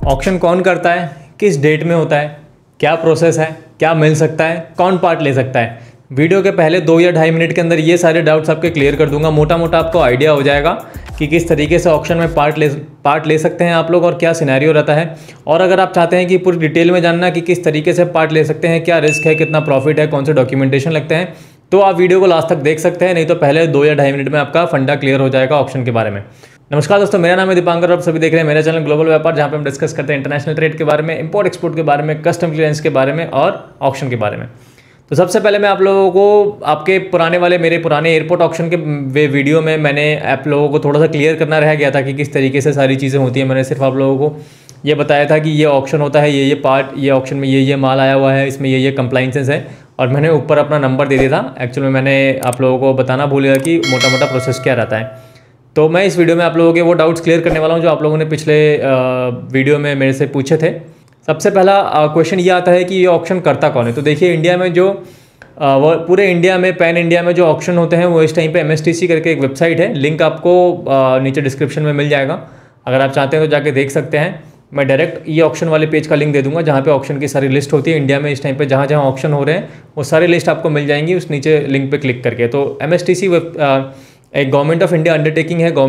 Auction कौन करता है, किस डेट में होता है, क्या प्रोसेस है, क्या मिल सकता है, कौन पार्ट ले सकता है। वीडियो के पहले 2 या 2.5 मिनट के अंदर ये सारे डाउट्स आपके क्लियर कर दूंगा। मोटा मोटा आपको आइडिया हो जाएगा कि किस तरीके से ऑक्शन में पार्ट ले सकते हैं आप लोग और क्या सिनेरियो रहता है। और अगर आप चाहते हैं कि पूरी डिटेल में जानना कि किस तरीके से पार्ट ले सकते हैं, क्या रिस्क है, कितना प्रॉफिट है, कौन से डॉक्यूमेंटेशन लगते हैं, तो आप वीडियो को लास्ट तक देख सकते हैं। नहीं तो पहले 2 या 2.5 मिनट में आपका फंडा क्लियर हो जाएगा ऑक्शन के बारे में। नमस्कार दोस्तों, मेरा नाम है दीपांकर और आप सभी देख रहे हैं मेरा चैनल ग्लोबल व्यापार, जहां पे हम डिस्कस करते हैं इंटरनेशनल ट्रेड के बारे में, इंपोर्ट एक्सपोर्ट के बारे में, कस्टम क्लियरेंस के बारे में और ऑक्शन के बारे में। तो सबसे पहले मैं आप लोगों को आपके मेरे पुराने एयरपोर्ट ऑक्शन के वीडियो में मैंने आप लोगों को थोड़ा सा क्लियर करना रह गया था कि किस तरीके से सारी चीज़ें होती हैं। मैंने सिर्फ आप लोगों को ये बताया था कि ये ऑक्शन होता है, ये पार्ट, ये ऑक्शन में ये माल आया हुआ है, इसमें ये कंप्लाइंसेस है, और मैंने ऊपर अपना नंबर दे दिया था। एक्चुअली मैंने आप लोगों को बताना भूल गया कि मोटा मोटा प्रोसेस क्या रहता है। तो मैं इस वीडियो में आप लोगों के वो डाउट्स क्लियर करने वाला हूँ जो आप लोगों ने पिछले वीडियो में मेरे से पूछे थे। सबसे पहला क्वेश्चन ये आता है कि ये ऑक्शन करता कौन है। तो देखिए, इंडिया में जो वो पूरे इंडिया में, पैन इंडिया में जो ऑक्शन होते हैं वो इस टाइम पे MSTC करके एक वेबसाइट है, लिंक आपको नीचे डिस्क्रिप्शन में मिल जाएगा। अगर आप चाहते हैं तो जाके देख सकते हैं। मैं डायरेक्ट ये ऑक्शन वाले पेज का लिंक दे दूंगा जहाँ पे ऑक्शन की सारी लिस्ट होती है इंडिया में इस टाइम पे, जहाँ जहाँ ऑक्शन हो रहे हैं वो सारी लिस्ट आपको मिल जाएंगी उस नीचे लिंक पे क्लिक करके। तो MSTC एक गवर्नमेंट ऑफ इंडिया अंडरटेकिंग है,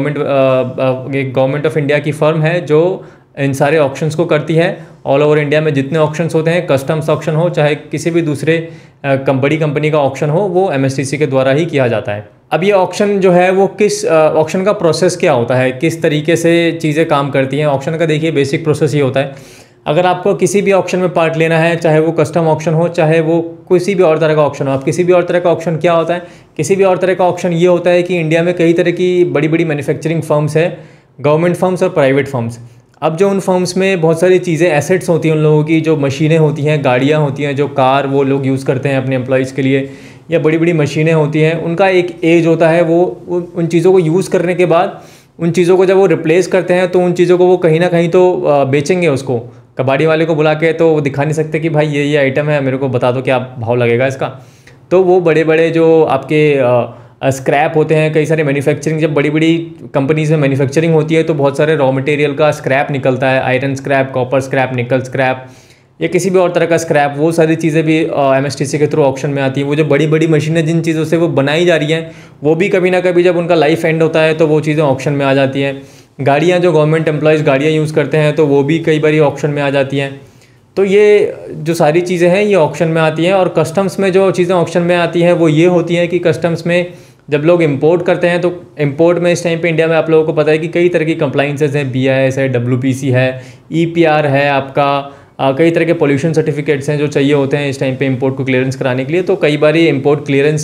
एक गवर्नमेंट ऑफ इंडिया की फर्म है जो इन सारे ऑक्शंस को करती है। ऑल ओवर इंडिया में जितने ऑक्शंस होते हैं, कस्टम्स ऑक्शन हो चाहे किसी भी दूसरे बड़ी कंपनी का ऑक्शन हो, वो MSTC के द्वारा ही किया जाता है। अब ये ऑक्शन जो है वो किस ऑक्शन का प्रोसेस क्या होता है, किस तरीके से चीज़ें काम करती हैं ऑक्शन का। देखिए, बेसिक प्रोसेस ये होता है, अगर आपको किसी भी ऑक्शन में पार्ट लेना है, चाहे वो कस्टम ऑक्शन हो, चाहे वो किसी भी और तरह का ऑक्शन हो। आप किसी भी और तरह का ऑक्शन क्या होता है, किसी भी और तरह का ऑक्शन ये होता है कि इंडिया में कई तरह की बड़ी बड़ी मैन्युफैक्चरिंग फर्म्स है, गवर्नमेंट फर्म्स और प्राइवेट फर्म्स। अब जो उन फर्म्स में बहुत सारी चीज़ें, एसेट्स होती हैं उन लोगों की, जो मशीनें होती हैं, गाड़ियाँ होती हैं, जो कार वो लोग यूज़ करते हैं अपने एम्प्लॉयज़ के लिए, या बड़ी बड़ी मशीनें होती हैं, उनका एक एज होता है। वो उन चीज़ों को यूज़ करने के बाद उन चीज़ों को जब वो रिप्लेस करते हैं तो उन चीज़ों को वो कहीं ना कहीं तो बेचेंगे। उसको कबाड़ी वाले को बुला के तो वो दिखा नहीं सकते कि भाई ये आइटम है, मेरे को बता दो क्या भाव लगेगा इसका। तो वो बड़े बड़े जो आपके स्क्रैप होते हैं, कई सारे मैन्युफैक्चरिंग, जब बड़ी बड़ी कंपनीज में मैन्युफैक्चरिंग होती है तो बहुत सारे रॉ मटेरियल का स्क्रैप निकलता है, iron scrap, copper scrap, nickel scrap या किसी भी और तरह का स्क्रैप। वो सारी चीज़ें भी MSTC के थ्रू ऑक्शन में आती हैं। वो जो बड़ी बड़ी मशीनें जिन चीज़ों से वो बनाई जा रही हैं, वो भी कभी ना कभी जब उनका लाइफ एंड होता है तो वो चीज़ें ऑक्शन में आ जाती हैं। गाड़ियाँ, जो गवर्नमेंट एम्प्लॉयज़ गाड़ियाँ यूज़ करते हैं तो वो भी कई बार ऑक्शन में आ जाती हैं। तो ये जो सारी चीज़ें हैं ये ऑक्शन में आती हैं। और कस्टम्स में जो चीज़ें ऑक्शन में आती हैं वो ये होती हैं कि कस्टम्स में जब लोग इंपोर्ट करते हैं तो इंपोर्ट में इस टाइम पे इंडिया में आप लोगों को पता है कि कई तरह की कंप्लाइंसेस हैं, BIS है, WPC है, EPR है, आपका कई तरह के पोल्यूशन सर्टिफिकेट्स हैं जो चाहिए होते हैं इस टाइम पे इंपोर्ट को क्लियरेंस कराने के लिए। तो कई बार ये इंपोर्ट क्लियरेंस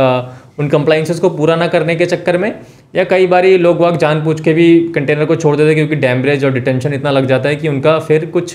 उन कंप्लाइंसेस को पूरा ना करने के चक्कर में, या कई बार लोग वाग जानबूझ के भी कंटेनर को छोड़ देते हैं क्योंकि डैमरेज और डिटेंशन इतना लग जाता है कि उनका फिर कुछ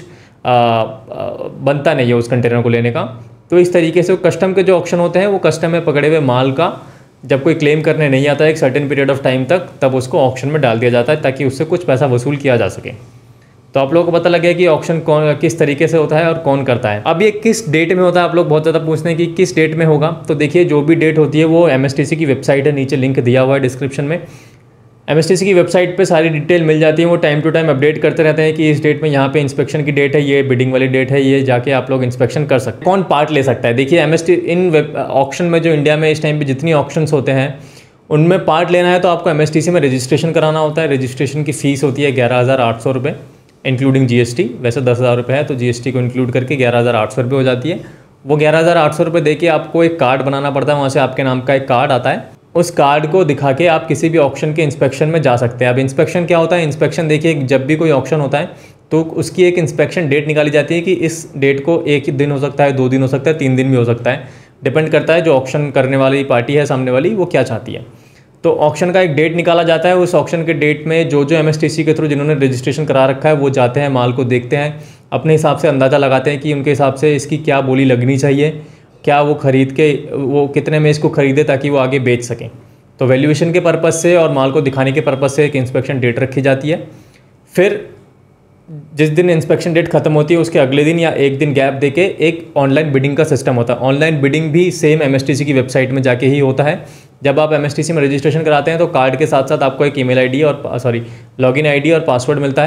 बनता नहीं है उस कंटेनर को लेने का। तो इस तरीके से कस्टम के जो ऑक्शन होते हैं वो कस्टम में पकड़े हुए माल का जब कोई क्लेम करने नहीं आता है एक सर्टेन पीरियड ऑफ टाइम तक, तब उसको ऑक्शन में डाल दिया जाता है ताकि उससे कुछ पैसा वसूल किया जा सके। तो आप लोगों को पता लगे कि ऑक्शन कौन किस तरीके से होता है और कौन करता है। अब ये किस डेट में होता है, आप लोग बहुत ज़्यादा पूछते हैं कि किस डेट में होगा। तो देखिए, जो भी डेट होती है वो MSTC की वेबसाइट है, नीचे लिंक दिया हुआ है डिस्क्रिप्शन में। MSTC की वेबसाइट पे सारी डिटेल मिल जाती है। वो टाइम टू टाइम अपडेट करते रहते हैं कि इस डेट में यहाँ पे इंस्पेक्शन की डेट है, ये बिडिंग वाली डेट है, ये जाके आप लोग इंस्पेक्शन कर सकते हैं। कौन पार्ट ले सकता है, देखिए इन ऑक्शन में जो इंडिया में इस टाइम पे जितनी ऑक्शंस होते हैं उनमें पार्ट लेना है तो आपको MSTC में रजिस्ट्रेशन कराना होता है। रजिस्ट्रेशन की फ़ीस होती है 11,800 रुपये इंक्लूडिंग GST। वैसे 10,000 रुपये है तो GST को इंक्लूड करके 11,800 रुपये हो जाती है। वो 11,800 रुपये दे के आपको एक कार्ड बनाना पड़ता है, वहाँ से आपके नाम का एक कार्ड आता है। उस कार्ड को दिखा के आप किसी भी ऑक्शन के इंस्पेक्शन में जा सकते हैं। अब इंस्पेक्शन क्या होता है, इंस्पेक्शन देखिए, जब भी कोई ऑक्शन होता है तो उसकी एक इंस्पेक्शन डेट निकाली जाती है कि इस डेट को एक ही दिन हो सकता है, 2 दिन हो सकता है, 3 दिन भी हो सकता है, डिपेंड करता है जो ऑक्शन करने वाली पार्टी है सामने वाली वो क्या चाहती है। तो ऑक्शन का एक डेट निकाला जाता है। उस ऑक्शन के डेट में जो MSTC के थ्रू जिन्होंने रजिस्ट्रेशन करा रखा है वो जाते हैं, माल को देखते हैं, अपने हिसाब से अंदाज़ा लगाते हैं कि उनके हिसाब से इसकी क्या बोली लगनी चाहिए, क्या वो खरीद के वो कितने में इसको खरीदे ताकि वो आगे बेच सकें। तो वैल्यूएशन के पर्पज़ से और माल को दिखाने के पर्पज़ से एक इंस्पेक्शन डेट रखी जाती है। फिर जिस दिन इंस्पेक्शन डेट खत्म होती है उसके अगले दिन या एक दिन गैप देके एक ऑनलाइन बिडिंग का सिस्टम होता है। ऑनलाइन बिडिंग भी सेम MSTC की वेबसाइट में जाके ही होता है। जब आप MSTC में रजिस्ट्रेशन कराते हैं तो कार्ड के साथ साथ आपको एक ईमेल आईडी और लॉगिन आईडी और पासवर्ड मिलता है।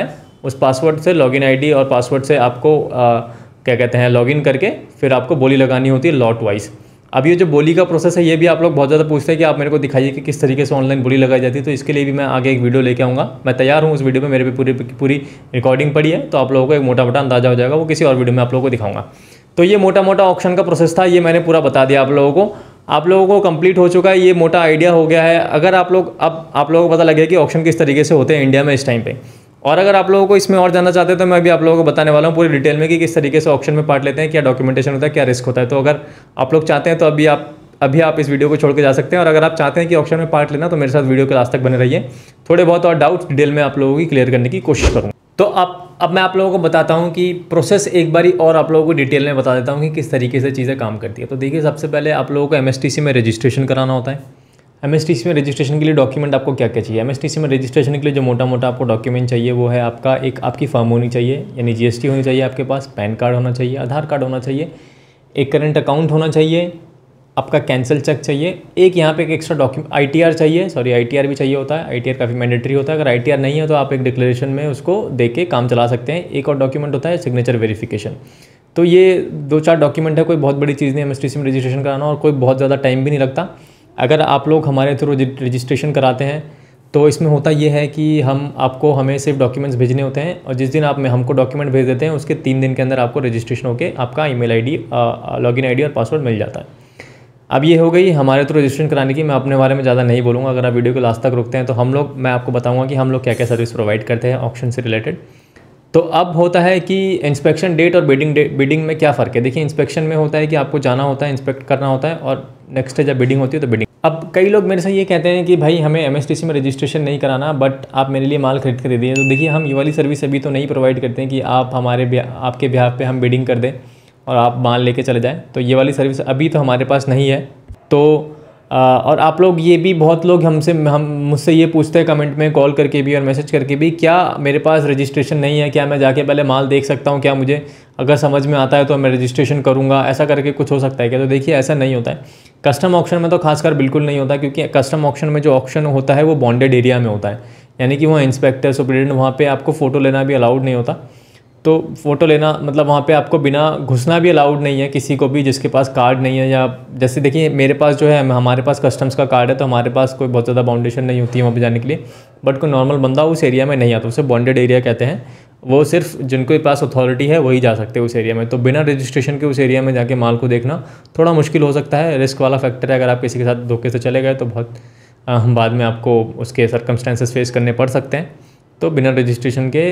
उस पासवर्ड से लॉगिन आईडी और पासवर्ड से आपको क्या कहते हैं लॉगिन करके फिर आपको बोली लगानी होती है लॉट वाइज। अब ये जो बोली का प्रोसेस है ये भी आप लोग बहुत ज़्यादा पूछते हैं कि आप मेरे को दिखाइए कि किस तरीके से ऑनलाइन बोली लगाई जाती है, तो इसके लिए भी मैं आगे एक वीडियो लेके आऊँगा। मैं तैयार हूँ, उस वीडियो में मेरे पे पूरी रिकॉर्डिंग पड़ी है, तो आप लोगों को एक मोटा मोटा अंदाजा हो जाएगा, वो किसी और वीडियो में आप लोगों को दिखाऊंगा। तो ये मोटा मोटा ऑक्शन का प्रोसेस था, ये मैंने पूरा बता दिया आप लोगों को। आप लोगों को कंप्लीट हो चुका है, ये मोटा आइडिया हो गया है। अगर आप लोग अब आप लोगों को पता लगे कि ऑक्शन किस तरीके से होते हैं इंडिया में इस टाइम पे, और अगर आप लोगों को इसमें और जानना चाहते हैं तो मैं भी आप लोगों को बताने वाला हूँ पूरी डिटेल में कि किस तरीके से ऑक्शन में पार्ट लेते हैं, क्या डॉक्यूमेंटेशन होता है, क्या रिस्क होता है। तो अगर आप लोग चाहते हैं तो अभी आप इस वीडियो को छोड़ के जा सकते हैं, और अगर आप चाहते हैं कि ऑक्शन में पार्ट लेना तो मेरे साथ वीडियो के लास्ट तक बने रहिए। थोड़े बहुत और डाउट्स डिटेल में आप लोगों की क्लियर करने की कोशिश करूँगा। तो अब मैं आप लोगों को बताता हूँ कि प्रोसेस एक बारी और आप लोगों को डिटेल में बता देता हूँ कि किस तरीके से चीज़ें काम करती है। तो देखिए, सबसे पहले आप लोगों को MSTC में रजिस्ट्रेशन कराना होता है। MSTC में रजिस्ट्रेशन के लिए डॉक्यूमेंट आपको क्या क्या चाहिए? MSTC में रजिस्ट्रेशन के लिए जो मोटा मोटा आपको डॉक्यूमेंट चाहिए वो है आपकी फर्म होनी चाहिए, यानी GST होनी चाहिए आपके पास, पैन कार्ड होना चाहिए, आधार कार्ड होना चाहिए, एक करंट अकाउंट होना चाहिए, आपका कैंसिल चेक चाहिए, एक यहाँ पे एक एक्स्ट्रा डॉक्यूमेंट ITR चाहिए, ITR भी चाहिए होता है। ITR काफ़ी मैंडेटरी होता है। अगर ITR नहीं है तो आप एक डिक्लेरेशन में उसको दे के काम चला सकते हैं। एक और डॉक्यूमेंट होता है सिग्नेचर वेरिफिकेशन। तो ये 2-4 डॉक्यूमेंट है, कोई बहुत बड़ी चीज़ नहीं MSTC में रजिस्ट्रेशन कराना, और कोई बहुत ज़्यादा टाइम भी नहीं लगता। अगर आप लोग हमारे थ्रू रजिस्ट्रेशन कराते हैं तो इसमें होता ये है कि हमें सिर्फ डॉक्यूमेंट्स भेजने होते हैं, और जिस दिन आप हमको डॉक्यूमेंट भेज देते हैं उसके 3 दिन के अंदर आपको रजिस्ट्रेशन होकर आपका ईमेल आईडी, लॉगिन आईडी और पासवर्ड मिल जाता है। अब ये हो गई हमारे थ्रू रजिस्ट्रेशन कराने की। मैं अपने बारे में ज़्यादा नहीं बोलूँगा, अगर आप वीडियो को लास्ट तक रुकते हैं तो मैं आपको बताऊँगा कि हम लोग क्या क्या सर्विस प्रोवाइड करते हैं ऑक्शन से रिलेटेड। तो अब होता है कि इंस्पेक्शन डेट और बिडिंग में क्या फ़र्क है। देखिए, इंस्पेक्शन में होता है कि आपको जाना होता है, इंस्पेक्ट करना होता है, और नेक्स्ट है जब बिडिंग होती है तो बिडिंग। अब कई लोग मेरे से ये कहते हैं कि भाई हमें MSTC में रजिस्ट्रेशन नहीं कराना, बट आप मेरे लिए माल खरीद कर दे दिए। तो देखिए, हम ये वाली सर्विस अभी तो नहीं प्रोवाइड करते हैं कि आप आपके बिहाफ पे हम बिडिंग कर दें और आप माल लेके चले जाएँ। तो ये वाली सर्विस अभी तो हमारे पास नहीं है। तो और आप लोग ये भी बहुत लोग मुझसे ये पूछते हैं कमेंट में, कॉल करके भी और मैसेज करके भी, क्या मेरे पास रजिस्ट्रेशन नहीं है, क्या मैं जाके पहले माल देख सकता हूँ, क्या मुझे अगर समझ में आता है तो मैं रजिस्ट्रेशन करूँगा, ऐसा करके कुछ हो सकता है क्या? तो देखिए, ऐसा नहीं होता है। कस्टम ऑक्शन में तो खासकर बिल्कुल नहीं होता, क्योंकि कस्टम ऑक्शन में जो ऑक्शन होता है वो बॉन्डेड एरिया में होता है, यानी कि वहाँ इंस्पेक्टर सुपरिटेंडेंट वहाँ पर आपको फ़ोटो लेना भी अलाउड नहीं होता। तो फ़ोटो लेना मतलब वहाँ पे आपको बिना घुसना भी अलाउड नहीं है किसी को भी जिसके पास कार्ड नहीं है, या जैसे देखिए मेरे पास जो है, हमारे पास कस्टम्स का कार्ड है, तो हमारे पास कोई बहुत ज़्यादा बाउंडेशन नहीं होती है वहाँ पे जाने के लिए। बट कोई नॉर्मल बंदा उस एरिया में नहीं आता, उसे बॉन्डेड एरिया कहते हैं। वो सिर्फ जिनके पास अथॉरिटी है वही जा सकते हैं उस एरिया में। तो बिना रजिस्ट्रेशन के उस एरिया में जाके माल को देखना थोड़ा मुश्किल हो सकता है, रिस्क वाला फैक्टर है। अगर आप किसी के साथ धोखे से चले गए तो बहुत बाद में आपको उसके सर्कमस्टेंसेस फेस करने पड़ सकते हैं। तो बिना रजिस्ट्रेशन के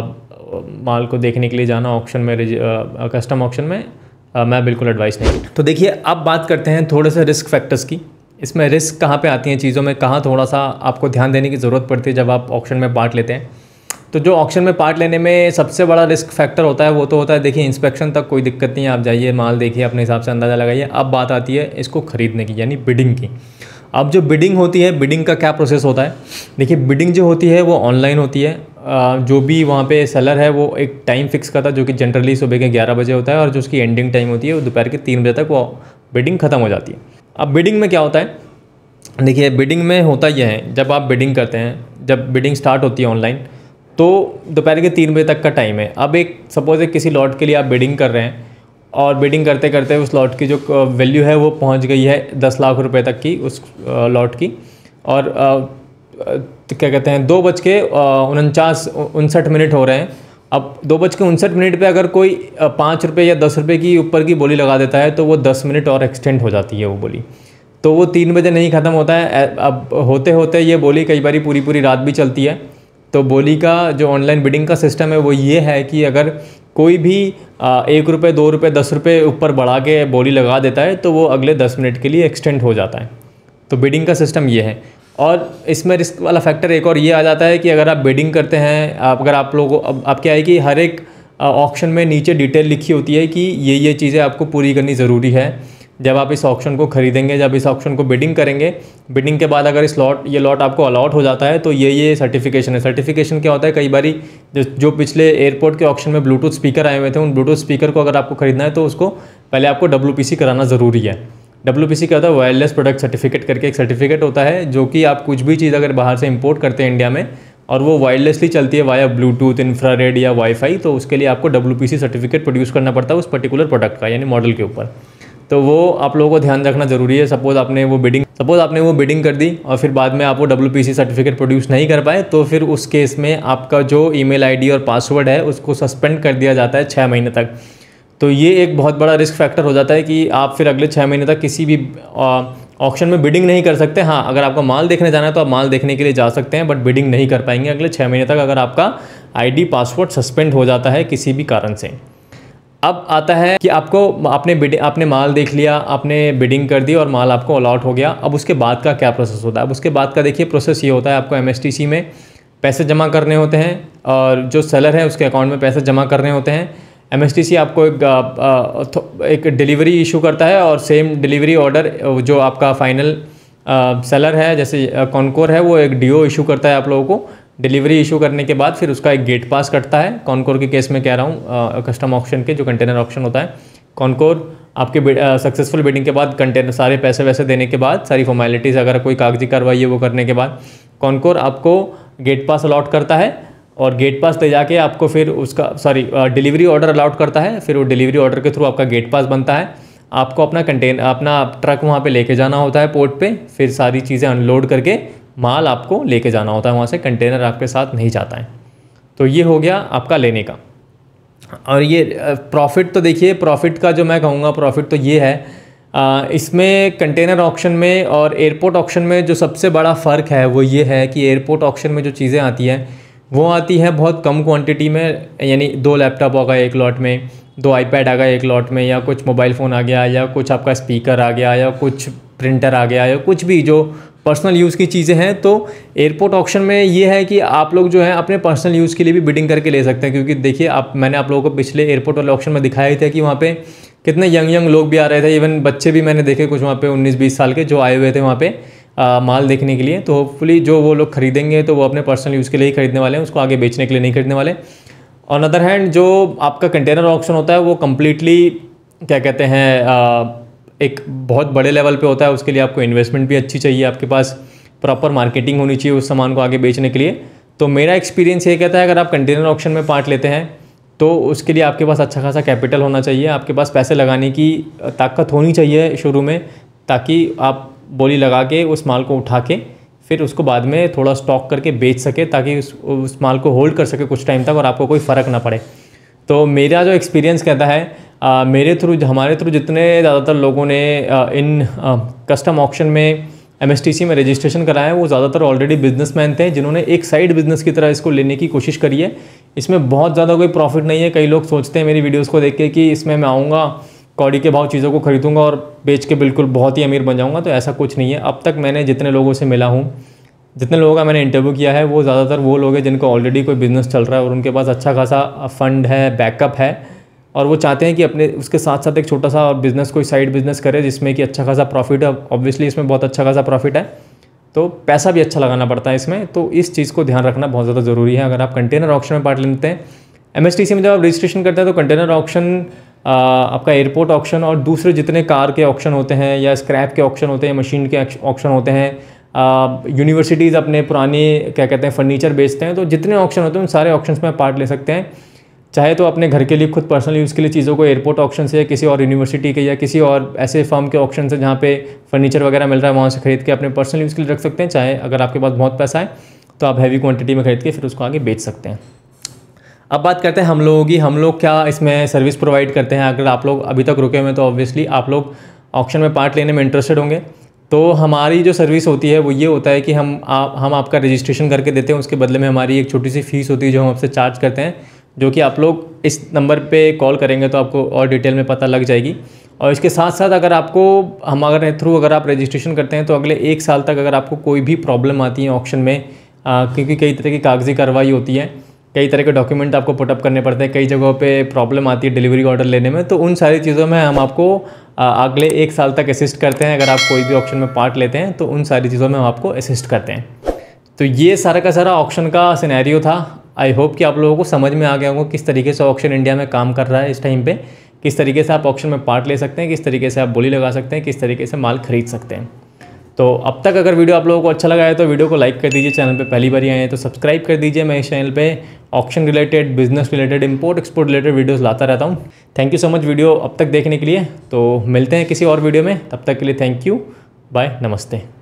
माल को देखने के लिए जाना ऑक्शन में, कस्टम ऑक्शन में, मैं बिल्कुल एडवाइस नहीं। तो देखिए, अब बात करते हैं थोड़े से रिस्क फैक्टर्स की। इसमें रिस्क कहाँ पे आती हैं चीज़ों में, कहाँ थोड़ा सा आपको ध्यान देने की ज़रूरत पड़ती है जब आप ऑक्शन में पार्ट लेते हैं। तो जो ऑक्शन में पार्ट लेने में सबसे बड़ा रिस्क फैक्टर होता है वो तो होता है, देखिए, इंस्पेक्शन तक कोई दिक्कत नहीं है, आप जाइए माल देखिए, अपने हिसाब से अंदाज़ा लगाइए। अब बात आती है इसको ख़रीदने की, यानी बिडिंग की। अब जो बिडिंग होती है, बिडिंग का क्या प्रोसेस होता है? देखिए, बिडिंग जो होती है वो ऑनलाइन होती है। जो भी वहाँ पे सेलर है वो एक टाइम फिक्स करता है, जो कि जनरली सुबह के 11 बजे होता है, और जो उसकी एंडिंग टाइम होती है वो दोपहर के 3 बजे तक वो बिडिंग ख़त्म हो जाती है। अब बिडिंग में क्या होता है? देखिए, बिडिंग में होता यह है, जब आप बिडिंग करते हैं, जब बिडिंग स्टार्ट होती है ऑनलाइन, तो दोपहर के 3 बजे तक का टाइम है। अब सपोज किसी लॉट के लिए आप बिडिंग कर रहे हैं, और बिडिंग करते करते उस लॉट की जो वैल्यू है वो पहुंच गई है 10 लाख रुपए तक की उस लॉट की, और क्या कहते हैं 2:59 हो रहे हैं। अब 2:59 पे अगर कोई 5 रुपये या 10 रुपये की ऊपर की बोली लगा देता है तो वो 10 मिनट और एक्सटेंड हो जाती है वो बोली। तो वो 3 बजे नहीं ख़त्म होता है। अब होते होते ये बोली कई बार पूरी रात भी चलती है। तो बोली का जो ऑनलाइन बिडिंग का सिस्टम है वो ये है कि अगर कोई भी 1 रुपये, 2 रुपये, 10 रुपये ऊपर बढ़ा के बोली लगा देता है तो वो अगले 10 मिनट के लिए एक्सटेंड हो जाता है। तो बिडिंग का सिस्टम ये है। और इसमें रिस्क वाला फैक्टर एक और ये आ जाता है कि अगर आप बिडिंग करते हैं, अगर आप लोगों को अब क्या है कि हर एक ऑक्शन में नीचे डिटेल लिखी होती है कि ये चीज़ें आपको पूरी करनी ज़रूरी है जब आप इस ऑक्शन को खरीदेंगे, जब इस ऑक्शन को बिडिंग करेंगे। बिडिंग के बाद अगर ये लॉट आपको अलॉट हो जाता है तो ये सर्टिफिकेशन है। सर्टिफिकेशन क्या होता है, कई बारी जो पिछले एयरपोर्ट के ऑक्शन में ब्लूटूथ स्पीकर आए हुए थे, उन ब्लूटूथ स्पीकर को अगर आपको खरीदना है तो उसको पहले आपको WPC कराना ज़रूरी है। WPC क्या होता है? वायरलेस प्रोडक्ट सर्टिफिकेट करके एक सर्टिफिकेट होता है, जो कि आप कुछ भी चीज़ अगर बाहर से इंपोर्ट करते हैं इंडिया में और वो वायरलेसली चलती है वाया ब्लूटूथ, इंफ्रारेड या वाईफाई, तो उसके लिए आपको WPC सर्टिफिकेट प्रोड्यूस करना पड़ता है उस पर्टिकुलर प्रोडक्ट का, यानी मॉडल के ऊपर। तो वो आप लोगों को ध्यान रखना ज़रूरी है। सपोज़ आपने वो बिडिंग कर दी और फिर बाद में आप वो WPC सर्टिफिकेट प्रोड्यूस नहीं कर पाए, तो फिर उस केस में आपका जो ईमेल आईडी और पासवर्ड है उसको सस्पेंड कर दिया जाता है 6 महीने तक। तो ये एक बहुत बड़ा रिस्क फैक्टर हो जाता है कि आप फिर अगले 6 महीने तक किसी भी ऑक्शन में बिडिंग नहीं कर सकते। हाँ, अगर आपका माल देखने जाना है तो आप माल देखने के लिए जा सकते हैं, बट बिडिंग नहीं कर पाएंगे अगले 6 महीने तक अगर आपका आईडी पासवर्ड सस्पेंड हो जाता है किसी भी कारण से। अब आता है कि आपने माल देख लिया, आपने बिडिंग कर दी और माल आपको अलॉट हो गया। अब उसके बाद का क्या प्रोसेस होता है? अब उसके बाद का देखिए प्रोसेस ये होता है, आपको MSTC में पैसे जमा करने होते हैं और जो सेलर है उसके अकाउंट में पैसे जमा करने होते हैं। MSTC आपको एक डिलीवरी इशू करता है और सेम डिलीवरी ऑर्डर जो आपका फाइनल सेलर है, जैसे कॉनकोर है, वो एक DO इशू करता है आप लोगों को। डिलीवरी इशू करने के बाद फिर उसका एक गेट पास कटता है। कॉनकोर के केस में कह रहा हूँ, कस्टम ऑक्शन के जो कंटेनर ऑक्शन होता है, कॉनकोर आपके सक्सेसफुल बिडिंग के बाद कंटेनर सारे पैसे वैसे देने के बाद, सारी फॉर्मेलिटीज़ अगर कोई कागजी कार्रवाई है वो करने के बाद, कॉनकोर आपको गेट पास अलॉट करता है और गेट पास ले जाके आपको फिर उसका डिलीवरी ऑर्डर अलॉट करता है। फिर वो डिलीवरी ऑर्डर के थ्रू आपका गेट पास बनता है। आपको अपना ट्रक वहाँ पे लेके जाना होता है पोर्ट पे, फिर सारी चीज़ें अनलोड करके माल आपको लेके जाना होता है वहाँ से, कंटेनर आपके साथ नहीं जाता है। तो ये हो गया आपका लेने का। और ये प्रॉफिट तो देखिए, प्रॉफिट का जो मैं कहूँगा प्रॉफिट तो ये है, इसमें कंटेनर ऑक्शन में और एयरपोर्ट ऑक्शन में जो सबसे बड़ा फ़र्क है वो ये है कि एयरपोर्ट ऑक्शन में जो चीज़ें आती हैं वो आती हैं बहुत कम क्वांटिटी में, यानी 2 लैपटॉप आ गए एक लॉट में, 2 iPad आ गए एक लॉट में, या कुछ मोबाइल फ़ोन आ गया, या कुछ आपका स्पीकर आ गया, या कुछ प्रिंटर आ गया, या कुछ भी जो पर्सनल यूज़ की चीज़ें हैं। तो एयरपोर्ट ऑक्शन में ये है कि आप लोग जो है अपने पर्सनल यूज़ के लिए भी बिडिंग करके ले सकते हैं, क्योंकि देखिए मैंने आप लोगों को पिछले एयरपोर्ट वाले ऑक्शन में दिखाया ही था कि वहाँ पे कितने यंग लोग भी आ रहे थे, इवन बच्चे भी मैंने देखे कुछ वहाँ पे 19-20 साल के जो आए हुए थे वहाँ पे माल देखने के लिए। तो होपफुली जो वो लोग खरीदेंगे तो वो अपने पर्सनल यूज़ के लिए ही खरीदने वाले हैं, उसको आगे बेचने के लिए नहीं खरीदने वाले। ऑन अदर हैंड जो आपका कंटेनर ऑक्शन होता है वो कम्प्लीटली क्या कहते हैं एक बहुत बड़े लेवल पे होता है। उसके लिए आपको इन्वेस्टमेंट भी अच्छी चाहिए, आपके पास प्रॉपर मार्केटिंग होनी चाहिए उस सामान को आगे बेचने के लिए। तो मेरा एक्सपीरियंस ये कहता है अगर आप कंटेनर ऑक्शन में पार्ट लेते हैं तो उसके लिए आपके पास अच्छा खासा कैपिटल होना चाहिए, आपके पास पैसे लगाने की ताकत होनी चाहिए शुरू में, ताकि आप बोली लगा के उस माल को उठा के फिर उसको बाद में थोड़ा स्टॉक करके बेच सके, ताकि उस माल को होल्ड कर सके कुछ टाइम तक और आपको कोई फ़र्क ना पड़े। तो मेरा जो एक्सपीरियंस कहता है हमारे थ्रू जितने ज़्यादातर लोगों ने इन कस्टम ऑक्शन में MSTC में रजिस्ट्रेशन कराया है वो ज़्यादातर ऑलरेडी बिजनेसमैन थे, जिन्होंने एक साइड बिज़नेस की तरह इसको लेने की कोशिश करी है। इसमें बहुत ज़्यादा कोई प्रॉफिट नहीं है। कई लोग सोचते हैं मेरी वीडियोस को देख के कि इसमें मैं आऊँगा, कौड़ी के भाव चीज़ों को खरीदूँगा और बेच के बिल्कुल बहुत ही अमीर बन जाऊँगा, तो ऐसा कुछ नहीं है। अब तक मैंने जितने लोगों से मिला हूँ, जितने लोगों का मैंने इंटरव्यू किया है, वो ज़्यादातर वो लोग हैं जिनको ऑलरेडी कोई बिज़नेस चल रहा है और उनके पास अच्छा खासा फंड है, बैकअप है, और वो चाहते हैं कि अपने उसके साथ साथ एक छोटा सा बिज़नेस, कोई साइड बिज़नेस करे जिसमें कि अच्छा खासा प्रॉफिट है। ऑब्वियसली इसमें बहुत अच्छा खासा प्रॉफिट है, तो पैसा भी अच्छा लगाना पड़ता है इसमें। तो इस चीज़ को ध्यान रखना बहुत ज़्यादा ज़रूरी है अगर आप कंटेनर ऑक्शन में पार्ट लेते हैं। MSTC में जब आप रजिस्ट्रेशन करते हैं तो कंटेनर ऑक्शन, आपका एयरपोर्ट ऑक्शन और दूसरे जितने कार के ऑक्शन होते हैं या स्क्रैप के ऑक्शन होते हैं, मशीन के ऑक्शन होते हैं, यूनिवर्सिटीज़ अपने पुराने क्या कहते हैं फर्नीचर बेचते हैं, तो जितने ऑक्शन होते हैं उन सारे ऑक्शंस में पार्ट ले सकते हैं। चाहे तो अपने घर के लिए खुद पर्सनल यूज़ के लिए चीज़ों को एयरपोर्ट ऑक्शन से या किसी और यूनिवर्सिटी के या किसी और ऐसे फर्म के ऑक्शन से जहाँ पे फर्नीचर वगैरह मिल रहा है वहाँ से खरीद के अपने पर्सनल यूज़ के लिए रख सकते हैं। चाहे अगर आपके पास बहुत पैसा है तो आप हैवी क्वांटिटी में खरीद के फिर उसको आगे बेच सकते हैं। अब बात करते हैं हम लोगों की, हम लोग क्या इसमें सर्विस प्रोवाइड करते हैं। अगर आप लोग अभी तक रुके हुए हैं तो ऑब्वियसली आप लोग ऑक्शन में पार्ट लेने में इंटरेस्टेड होंगे। तो हमारी जो सर्विस होती है वो ये होता है कि हम आपका रजिस्ट्रेशन करके देते हैं, उसके बदले में हमारी एक छोटी सी फ़ीस होती है जो हम आपसे चार्ज करते हैं, जो कि आप लोग इस नंबर पे कॉल करेंगे तो आपको और डिटेल में पता लग जाएगी। और इसके साथ साथ अगर हमारे थ्रू अगर आप रजिस्ट्रेशन करते हैं तो अगले 1 साल तक अगर आपको कोई भी प्रॉब्लम आती है ऑक्शन में, क्योंकि कई तरह की कागजी कार्रवाई होती है, कई तरह के डॉक्यूमेंट आपको पुटअप करने पड़ते हैं, कई जगहों पे प्रॉब्लम आती है डिलीवरी ऑर्डर लेने में, तो उन सारी चीज़ों में हम आपको अगले 1 साल तक असिस्ट करते हैं। अगर आप कोई भी ऑक्शन में पार्ट लेते हैं तो उन सारी चीज़ों में हम आपको असिस्ट करते हैं। तो ये सारा का सारा ऑक्शन का सिनेरियो था। आई होप कि आप लोगों को समझ में आ गया होगा किस तरीके से ऑक्शन इंडिया में काम कर रहा है इस टाइम पे, किस तरीके से आप ऑक्शन में पार्ट ले सकते हैं, किस तरीके से आप बोली लगा सकते हैं, किस तरीके से माल खरीद सकते हैं। तो अब तक अगर वीडियो आप लोगों को अच्छा लगा है तो वीडियो को लाइक कर दीजिए, चैनल पे पहली बार आए हैं तो सब्सक्राइब कर दीजिए। मैं इस चैनल पे auction related, business related, import export related videos लाता रहता हूँ। Thank you so much video अब तक देखने के लिए। तो मिलते हैं किसी और वीडियो में, तब तक के लिए थैंक यू, बाय, नमस्ते।